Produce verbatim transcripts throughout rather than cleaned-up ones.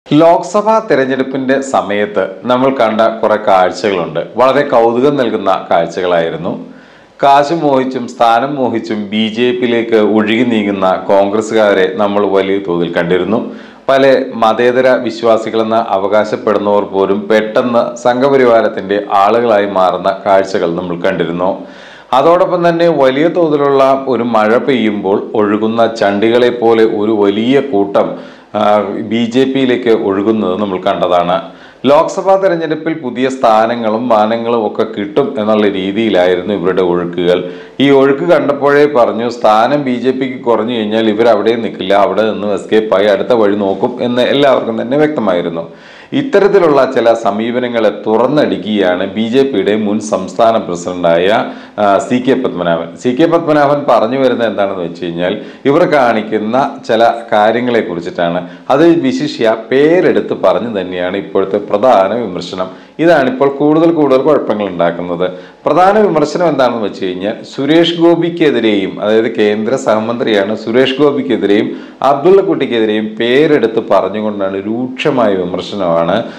ലോക്സഭാ തെരഞ്ഞെടുപ്പിന്റെ സമയത്ത് നമ്മൾ കണ്ട കുറെ കാഴ്ചകളുണ്ട്. വളരെ കൗതുകം നൽകുന്ന കാഴ്ചകളായിരുന്നു. കാശ് മോഹിച്ചും സ്ഥാനം മോഹിച്ചും ബി ജെ പിയിലേക്ക് ഒഴുകി നീങ്ങുന്ന കോൺഗ്രസ്സുകാരെ നമ്മൾ വലിയ തോതിൽ കണ്ടിരുന്നു. പല മതേതര വിശ്വാസികളെന്ന് അവകാശപ്പെടുന്നവർ പോലും പെട്ടെന്ന് സംഘപരിവാരത്തിന്റെ ആളുകളായി മാറുന്ന കാഴ്ചകൾ നമ്മൾ കണ്ടിരുന്നു. അതോടൊപ്പം തന്നെ വലിയ തോതിലുള്ള ഒരു മഴ പെയ്യുമ്പോൾ ഒഴുകുന്ന ചണ്ടികളെ പോലെ ഒരു വലിയ കൂട്ടം ബി ജെ പിയിലേക്ക് ഒഴുകുന്നത് നമ്മൾ കണ്ടതാണ്. ലോക്സഭാ തെരഞ്ഞെടുപ്പിൽ പുതിയ സ്ഥാനങ്ങളും മാനങ്ങളും ഒക്കെ കിട്ടും എന്നുള്ള രീതിയിലായിരുന്നു ഇവരുടെ ഒഴുക്കുകൾ. ഈ ഒഴുക്ക് കണ്ടപ്പോഴേ പറഞ്ഞു, സ്ഥാനം ബി ജെ പിക്ക് കുറഞ്ഞു കഴിഞ്ഞാൽ ഇവർ അവിടെ നിൽക്കില്ല, അവിടെ നിന്ന് എസ്കേപ്പായി അടുത്ത വഴി നോക്കും എന്ന് എല്ലാവർക്കും തന്നെ വ്യക്തമായിരുന്നു. ഇത്തരത്തിലുള്ള ചില സമീപനങ്ങളെ തുറന്നടിക്കുകയാണ് ബി ജെ പിയുടെ മുൻ സംസ്ഥാന പ്രസിഡന്റായ C K Padmanabhan. C K Padmanabhan പറഞ്ഞു വരുന്നത് എന്താണെന്ന് വെച്ച് കഴിഞ്ഞാൽ, ഇവർ കാണിക്കുന്ന ചില കാര്യങ്ങളെ കുറിച്ചിട്ടാണ്. അത് വിശിഷ്യ പേരെടുത്ത് പറഞ്ഞു തന്നെയാണ് ഇപ്പോഴത്തെ പ്രധാന വിമർശനം. ഇതാണ് ഇപ്പോൾ കൂടുതൽ കൂടുതൽ കുഴപ്പങ്ങൾ ഉണ്ടാക്കുന്നത്. പ്രധാന വിമർശനം എന്താണെന്ന് വെച്ച് കഴിഞ്ഞാൽ, സുരേഷ് ഗോപിക്കെതിരെയും, അതായത് കേന്ദ്ര സഹമന്ത്രിയാണ്, സുരേഷ് ഗോപിക്കെതിരെയും അബ്ദുള്ള കുട്ടിക്കെതിരെയും പേരെടുത്ത് പറഞ്ഞുകൊണ്ടാണ് രൂക്ഷമായ വിമർശനമാണ്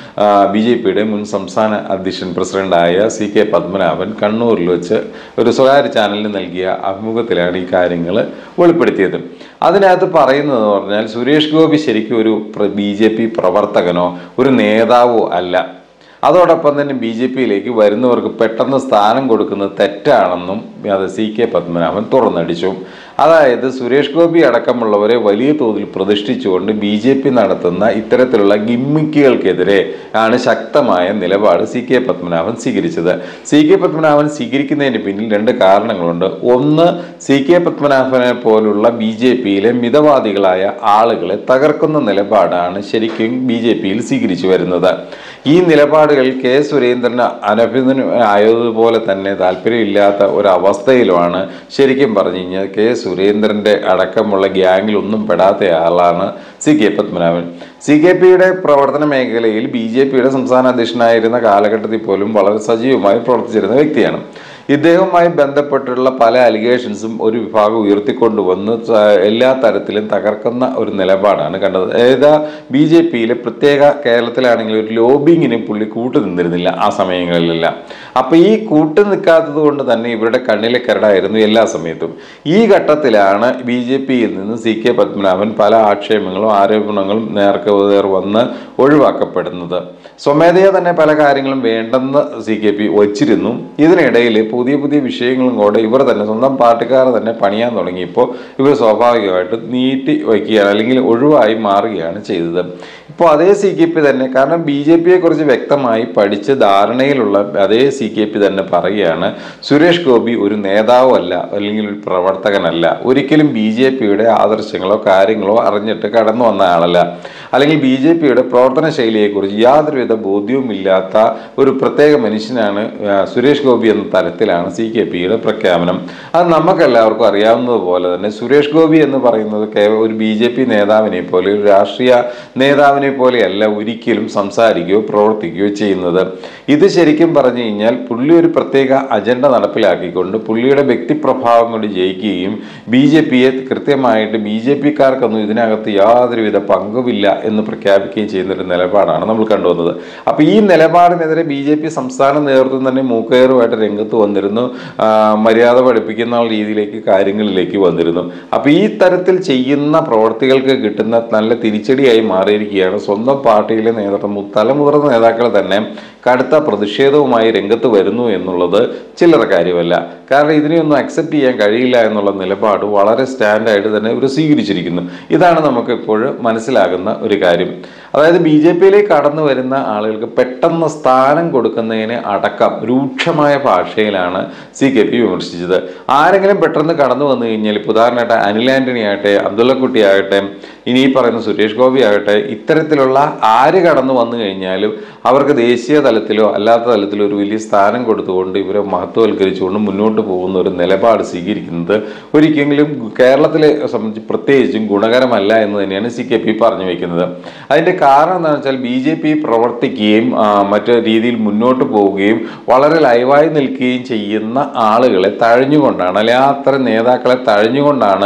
ബി ജെ പിയുടെ മുൻ സംസ്ഥാന അധ്യക്ഷൻ പ്രസിഡന്റായ സി കെ പത്മനാഭൻ കണ്ണൂരിൽ വെച്ച് ഒരു സ്വകാര്യ ചാനലിന് നൽകിയ അഭിമുഖത്തിലാണ് ഈ കാര്യങ്ങൾ വെളിപ്പെടുത്തിയത്. അതിനകത്ത് പറയുന്നത് പറഞ്ഞാൽ, സുരേഷ് ഗോപി ശരിക്കും ഒരു ബി ജെ പി പ്രവർത്തകനോ ഒരു നേതാവോ അല്ല. അതോടൊപ്പം തന്നെ ബി ജെ പിയിലേക്ക് വരുന്നവർക്ക് പെട്ടെന്ന് സ്ഥാനം കൊടുക്കുന്നത് തെറ്റാണെന്നും അത് സി കെ പത്മനാഭൻ തുറന്നടിച്ചു. അതായത് സുരേഷ് ഗോപി അടക്കമുള്ളവരെ വലിയ തോതിൽ പ്രതിഷ്ഠിച്ചുകൊണ്ട് ബി ജെ പി നടത്തുന്ന ഇത്തരത്തിലുള്ള ഗിമ്മിക്കുകൾക്കെതിരെ ആണ് ശക്തമായ നിലപാട് സി കെ പത്മനാഭൻ സ്വീകരിച്ചത്. സി കെ പത്മനാഭൻ സ്വീകരിക്കുന്നതിന് പിന്നിൽ രണ്ട് കാരണങ്ങളുണ്ട്. ഒന്ന്, സി കെ പത്മനാഭനെ പോലുള്ള ബി ജെ പിയിലെ മിതവാദികളായ ആളുകളെ തകർക്കുന്ന നിലപാടാണ് ശരിക്കും ബി ജെ പിയിൽ സ്വീകരിച്ചു വരുന്നത്. ഈ നിലപാടുകൾ കെ സുരേന്ദ്രന് അനഭിനയതുപോലെ തന്നെ താല്പര്യമില്ലാത്ത ഒരവസ്ഥയിലുമാണ് ശരിക്കും പറഞ്ഞു കഴിഞ്ഞാൽ കെ സുരേന്ദ്രന്റെ അടക്കമുള്ള ഗ്യാങ്ങിലൊന്നും പെടാത്ത ആളാണ് C K Padmanabhan. C K പിയുടെ പ്രവർത്തന മേഖലയിൽ ബി ജെ പിയുടെ സംസ്ഥാന അധ്യക്ഷനായിരുന്ന കാലഘട്ടത്തിൽ പോലും വളരെ സജീവമായി പ്രവർത്തിച്ചിരുന്ന വ്യക്തിയാണ്. ഇദ്ദേഹവുമായി ബന്ധപ്പെട്ടുള്ള പല അലിഗേഷൻസും ഒരു വിഭാഗം ഉയർത്തിക്കൊണ്ടുവന്ന് എല്ലാ തരത്തിലും തകർക്കുന്ന ഒരു നിലപാടാണ് കണ്ടത്. അതായത് ബി ജെ പിയിലെ പ്രത്യേക കേരളത്തിലാണെങ്കിൽ ഒരു ലോബിങ്ങിന് പുള്ളി കൂട്ടു നിന്നിരുന്നില്ല ആ സമയങ്ങളിലെല്ലാം. അപ്പൊ ഈ കൂട്ടു നിൽക്കാത്തത് കൊണ്ട് തന്നെ ഇവരുടെ കണ്ണിലെ കരടായിരുന്നു എല്ലാ സമയത്തും. ഈ ഘട്ടത്തിലാണ് ബി ജെ പിയിൽ നിന്ന് സി കെ പത്മനാഭൻ പല ആക്ഷേപങ്ങളും ആരോപണങ്ങളും നേർക്ക് നേർ വന്ന് ഒഴിവാക്കപ്പെടുന്നത്. സ്വമേധയാ തന്നെ പല കാര്യങ്ങളും വേണ്ടെന്ന് സി കെ പി വച്ചിരുന്നു. ഇതിനിടയിൽ പുതിയ പുതിയ വിഷയങ്ങളും കൂടെ ഇവർ തന്നെ സ്വന്തം പാർട്ടിക്കാർ തന്നെ പണിയാൻ തുടങ്ങിയപ്പോൾ ഇവർ സ്വാഭാവികമായിട്ട് നീട്ടി വയ്ക്കുകയാണ്, അല്ലെങ്കിൽ ഒഴിവായി മാറുകയാണ് ചെയ്തത്. ഇപ്പോൾ അതേ സി കെ പി തന്നെ, കാരണം ബി ജെ പിയെ കുറിച്ച് വ്യക്തമായി പഠിച്ച് ധാരണയിലുള്ള അതേ സി കെ പി തന്നെ പറയുകയാണ്, സുരേഷ് ഗോപി ഒരു നേതാവോ അല്ല, അല്ലെങ്കിൽ ഒരു പ്രവർത്തകനല്ല, ഒരിക്കലും ബി ജെ പിയുടെ ആദർശങ്ങളോ കാര്യങ്ങളോ അറിഞ്ഞിട്ട് കടന്നു വന്ന ആളല്ല, അല്ലെങ്കിൽ ബി ജെ പിയുടെ പ്രവർത്തന ശൈലിയെക്കുറിച്ച് യാതൊരുവിധ ബോധ്യവുമില്ലാത്ത ഒരു പ്രത്യേക മനുഷ്യനാണ് സുരേഷ് ഗോപി എന്ന തരത്തിലാണ് സി കെ പിയുടെ പ്രഖ്യാപനം. അത് നമുക്കെല്ലാവർക്കും അറിയാവുന്നതുപോലെ തന്നെ സുരേഷ് ഗോപി എന്ന് പറയുന്നത് ഒരു ബി ജെ പി നേതാവിനെ പോലെ, ഒരു രാഷ്ട്രീയ നേതാവിനെ പോലെയല്ല ഒരിക്കലും സംസാരിക്കുകയോ പ്രവർത്തിക്കുകയോ ചെയ്യുന്നത്. ഇത് ശരിക്കും പറഞ്ഞു കഴിഞ്ഞാൽ പുള്ളി ഒരു പ്രത്യേക അജണ്ട നടപ്പിലാക്കിക്കൊണ്ട് പുള്ളിയുടെ വ്യക്തിപ്രഭാവം കൊണ്ട് ജയിക്കുകയും ബി ജെ പിയെ കൃത്യമായിട്ട് ബി ജെ പിക്കാർക്കൊന്നും ഇതിനകത്ത് യാതൊരുവിധ പങ്കുമില്ല എന്ന് പ്രഖ്യാപിക്കുകയും ചെയ്യുന്നൊരു നിലപാടാണ് നമ്മൾ കണ്ടുവന്നത്. അപ്പൊ ഈ നിലപാടിനെതിരെ ബി ജെ പി സംസ്ഥാന നേതൃത്വം തന്നെ മൂക്കയറുമായിട്ട് രംഗത്ത് വന്നിരുന്നു, മര്യാദ പഠിപ്പിക്കുന്ന രീതിയിലേക്ക് കാര്യങ്ങളിലേക്ക് വന്നിരുന്നു. അപ്പൊ ഈ തരത്തിൽ ചെയ്യുന്ന പ്രവർത്തികൾക്ക് കിട്ടുന്ന നല്ല തിരിച്ചടിയായി മാറിയിരിക്കുകയാണ് സ്വന്തം പാർട്ടിയിലെ നേതൃത്വം. തലമുതിർന്ന നേതാക്കൾ തന്നെ കടുത്ത പ്രതിഷേധവുമായി രംഗത്ത് വരുന്നു എന്നുള്ളത് ചില്ലറ കാര്യമല്ല. കാരണം ഇതിനെയൊന്നും അക്സെപ്റ്റ് ചെയ്യാൻ കഴിയില്ല എന്നുള്ള നിലപാട് വളരെ സ്റ്റാൻഡായിട്ട് തന്നെ ഇവർ സ്വീകരിച്ചിരിക്കുന്നു. ഇതാണ് നമുക്ക് ഇപ്പോൾ മനസ്സിലാകുന്ന ഒരു കാര്യം. അതായത് ബി ജെ പിയിലേക്ക് കടന്നു വരുന്ന ആളുകൾക്ക് പെട്ടെന്ന് സ്ഥാനം കൊടുക്കുന്നതിന് അടക്കം രൂക്ഷമായ ഭാഷയിലാണ് സി കെ പി വിമർശിച്ചത്. ആരെങ്കിലും പെട്ടെന്ന് കടന്നു വന്നു കഴിഞ്ഞാൽ, ഇപ്പോൾ ഉദാഹരണമായിട്ട് അനിൽ ആന്റണി ആകട്ടെ, അബ്ദുള്ള കുട്ടി ആകട്ടെ, ഇനി ഈ പറയുന്ന സുരേഷ് ഗോപി ആകട്ടെ, ഇത്തരത്തിലുള്ള ആര് കടന്നു വന്നു കഴിഞ്ഞാലും അവർക്ക് ദേശീയ തലത്തിലോ അല്ലാത്ത തലത്തിലോ ഒരു വലിയ സ്ഥാനം കൊടുത്തുകൊണ്ട് ഇവരെ മഹത്വവൽക്കരിച്ചുകൊണ്ട് മുന്നോട്ട് പോകുന്ന ഒരു നിലപാട് സ്വീകരിക്കുന്നത് ഒരിക്കലും കേരളത്തിലെ സംബന്ധിച്ച് പ്രത്യേകിച്ചും ഗുണകരമല്ല എന്ന് തന്നെയാണ് സി കെ പി പറഞ്ഞു വയ്ക്കുന്നത്. അതിൻ്റെ കാരണം എന്താണെന്ന് വെച്ചാൽ ബി ജെ പി പ്രവർത്തിക്കുകയും മറ്റു രീതിയിൽ മുന്നോട്ട് പോവുകയും വളരെ ലൈവായി നിൽക്കുകയും ചെയ്യുന്ന ആളുകളെ തഴഞ്ഞുകൊണ്ടാണ്, അല്ലെങ്കിൽ അത്തരം നേതാക്കളെ തഴഞ്ഞുകൊണ്ടാണ്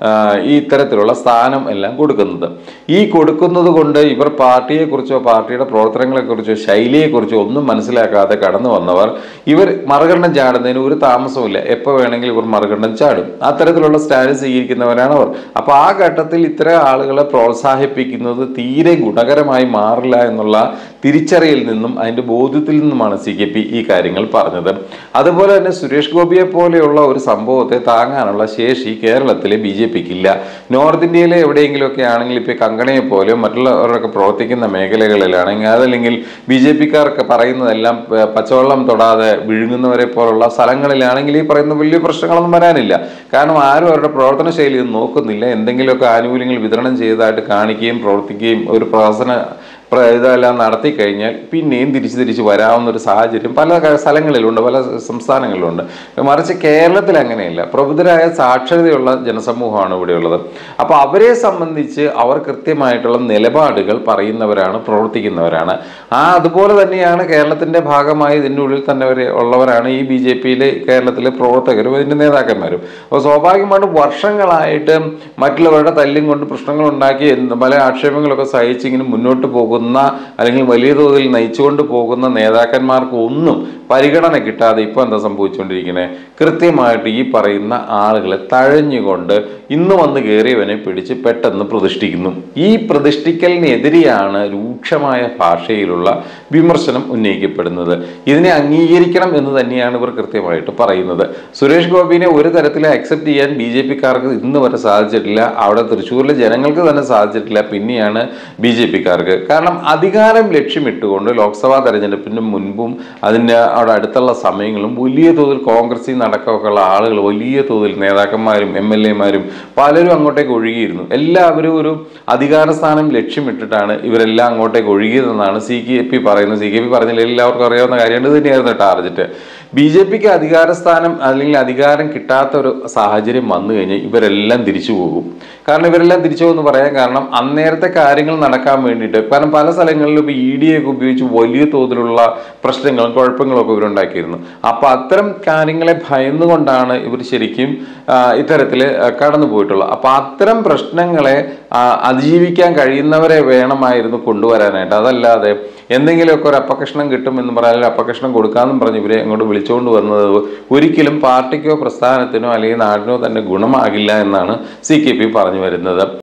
ഈ ഇത്തരത്തിലുള്ള സ്ഥാനം എല്ലാം കൊടുക്കുന്നത്. ഈ കൊടുക്കുന്നത് കൊണ്ട് ഇവർ പാർട്ടിയെക്കുറിച്ചോ പാർട്ടിയുടെ പ്രവർത്തനങ്ങളെക്കുറിച്ചോ ശൈലിയെക്കുറിച്ചോ ഒന്നും മനസ്സിലാക്കാതെ കടന്നു വന്നവർ ഇവർ മറുകണ്ഠം ചാടുന്നതിന് ഒരു താമസമില്ല. എപ്പോൾ വേണമെങ്കിലും ഇവർ മറുകണ്ഠം ചാടും. അത്തരത്തിലുള്ള സ്റ്റാൻഡ് സ്വീകരിക്കുന്നവരാണ് അവർ. അപ്പോൾ ആ ഘട്ടത്തിൽ ഇത്തരം ആളുകളെ പ്രോത്സാഹിപ്പിക്കുന്നത് തീരെ ഗുണകരമായി മാറില്ല എന്നുള്ള തിരിച്ചറിയിൽ നിന്നും അതിൻ്റെ ബോധ്യത്തിൽ നിന്നുമാണ് സി കെ പി ഈ കാര്യങ്ങൾ പറഞ്ഞത്. അതുപോലെ തന്നെ സുരേഷ് ഗോപിയെ പോലെയുള്ള ഒരു സംഭവത്തെ താങ്ങാനുള്ള ശേഷി കേരളത്തിലെ ബി ജെ പിക്ക് ഇല്ല. നോർത്ത് ഇന്ത്യയിലെ എവിടെയെങ്കിലുമൊക്കെ ആണെങ്കിൽ ഇപ്പോൾ കങ്കണയെ പോലെയോ മറ്റുള്ളവരൊക്കെ പ്രവർത്തിക്കുന്ന മേഖലകളിലാണെങ്കിൽ അതല്ലെങ്കിൽ ബി ജെ പിക്കാർക്ക് പറയുന്നതെല്ലാം പച്ചവെള്ളം തൊടാതെ വിഴുങ്ങുന്നവരെ പോലുള്ള സ്ഥലങ്ങളിലാണെങ്കിൽ ഈ പറയുന്ന വലിയ പ്രശ്നങ്ങളൊന്നും വരാനില്ല. കാരണം ആരും അവരുടെ പ്രവർത്തന ശൈലി ഒന്നും നോക്കുന്നില്ല. എന്തെങ്കിലുമൊക്കെ ആനുകൂല്യങ്ങൾ വിതരണം ചെയ്തതായിട്ട് കാണിക്കുകയും പ്രവർത്തിക്കുകയും ഒരു പ്രവർത്തന ഇതെല്ലാം നടത്തി കഴിഞ്ഞാൽ പിന്നെയും തിരിച്ച് തിരിച്ച് വരാവുന്ന ഒരു സാഹചര്യം പല സ്ഥലങ്ങളിലുണ്ട്, പല സംസ്ഥാനങ്ങളിലുണ്ട്. മറിച്ച് കേരളത്തിൽ അങ്ങനെയല്ല. പ്രബുദ്ധരായ സാക്ഷരതയുള്ള ജനസമൂഹമാണ് ഇവിടെയുള്ളത്. അപ്പോൾ അവരെ സംബന്ധിച്ച് അവർ കൃത്യമായിട്ടുള്ള നിലപാടുകൾ പറയുന്നവരാണ്, പ്രവർത്തിക്കുന്നവരാണ്. ആ അതുപോലെ തന്നെയാണ് കേരളത്തിൻ്റെ ഭാഗമായി ഇതിൻ്റെ ഉള്ളിൽ തന്നെ ഉള്ളവരാണ് ഈ ബി ജെ പിയിലെ കേരളത്തിലെ പ്രവർത്തകരും ഇതിൻ്റെ നേതാക്കന്മാരും. അപ്പോൾ സ്വാഭാവികമായിട്ടും വർഷങ്ങളായിട്ട് മറ്റുള്ളവരുടെ തല്ലും കൊണ്ട് പ്രശ്നങ്ങൾ ഉണ്ടാക്കി പല ആക്ഷേപങ്ങളൊക്കെ സഹിച്ച് ഇങ്ങനെ മുന്നോട്ട് പോകുന്ന അല്ലെങ്കിൽ വലിയ തോതിൽ നയിച്ചുകൊണ്ട് പോകുന്ന നേതാക്കന്മാർക്ക് ഒന്നും പരിഗണന കിട്ടാതെ ഇപ്പോൾ എന്താ സംഭവിച്ചുകൊണ്ടിരിക്കുന്നത്? കൃത്യമായിട്ട് ഈ പറയുന്ന ആളുകളെ തഴഞ്ഞുകൊണ്ട് ഇന്ന് വന്ന് കയറിയവനെ പിടിച്ച് പെട്ടെന്ന് പ്രതിഷ്ഠിക്കുന്നു. ഈ പ്രതിഷ്ഠിക്കലിനെതിരെയാണ് രൂക്ഷമായ ഭാഷയിലുള്ള വിമർശനം ഉന്നയിക്കപ്പെടുന്നത്. ഇതിനെ അംഗീകരിക്കണം എന്ന് തന്നെയാണ് ഇവർ കൃത്യമായിട്ട് പറയുന്നത്. സുരേഷ് ഗോപിനെ ഒരു തരത്തിൽ അക്സെപ്റ്റ് ചെയ്യാൻ ബി ജെ പിക്കാർക്ക് ഇന്ന് വരെ സാധിച്ചിട്ടില്ല. അവിടെ തൃശ്ശൂരിലെ ജനങ്ങൾക്ക് തന്നെ സാധിച്ചിട്ടില്ല. പിന്നെയാണ് ബി ജെ പിക്കാർക്ക്. കാരണം അധികാരം ലക്ഷ്യമിട്ടുകൊണ്ട് ലോക്സഭാ തെരഞ്ഞെടുപ്പിന് മുൻപും അതിൻ്റെ അവിടെ അടുത്തുള്ള സമയങ്ങളും വലിയ തോതിൽ കോൺഗ്രസിൽ നടക്കമൊക്കെ ഉള്ള ആളുകൾ വലിയ തോതിൽ നേതാക്കന്മാരും എം എൽ എമാരും പലരും അങ്ങോട്ടേക്ക് ഒഴുകിയിരുന്നു. എല്ലാവരും ഒരു അധികാര സ്ഥാനം ലക്ഷ്യമിട്ടിട്ടാണ് ഇവരെല്ലാം അങ്ങോട്ടേക്ക് ഒഴുകിയതെന്നാണ് സി കെ പി പറയുന്നത്. സി കെ പി പറഞ്ഞാൽ എല്ലാവർക്കും അറിയാവുന്ന കാര്യമാണ്. ഇത് തന്നെയായിരുന്നു ടാർജറ്റ്. ബി ജെ പിക്ക് അധികാര സ്ഥാനം അല്ലെങ്കിൽ അധികാരം കിട്ടാത്ത ഒരു സാഹചര്യം വന്നു കഴിഞ്ഞാൽ ഇവരെല്ലാം തിരിച്ചു പോകും. കാരണം ഇവരെല്ലാം തിരിച്ചു പോകുമെന്ന് പറയാൻ കാരണം അന്നേരത്തെ കാര്യങ്ങൾ നടക്കാൻ വേണ്ടിയിട്ട്, കാരണം പല സ്ഥലങ്ങളിലും ഇപ്പോൾ ഇ ഡി ഒക്കെ ഉപയോഗിച്ച് വലിയ തോതിലുള്ള പ്രശ്നങ്ങളും കുഴപ്പങ്ങളൊക്കെ ഇവരുണ്ടാക്കിയിരുന്നു. അപ്പോൾ അത്തരം കാര്യങ്ങളെ ഭയന്നുകൊണ്ടാണ് ഇവർ ശരിക്കും ഇത്തരത്തിൽ കടന്നു പോയിട്ടുള്ളത്. അപ്പോൾ അത്തരം പ്രശ്നങ്ങളെ അതിജീവിക്കാൻ കഴിയുന്നവരെ വേണമായിരുന്നു കൊണ്ടുവരാനായിട്ട്. അതല്ലാതെ എന്തെങ്കിലുമൊക്കെ ഒരു അപകർഷണം കിട്ടുമെന്ന് പറഞ്ഞാൽ അപകർഷണം കൊടുക്കാമെന്നും പറഞ്ഞ് ഇവരെ അങ്ങോട്ട് വിളിച്ചുകൊണ്ട് വന്നത് ഒരിക്കലും പാർട്ടിക്കോ പ്രസ്ഥാനത്തിനോ അല്ലെങ്കിൽ നാടിനോ തന്നെ ഗുണമാകില്ല എന്നാണ് സി കെ പി പറഞ്ഞു വരുന്നത്.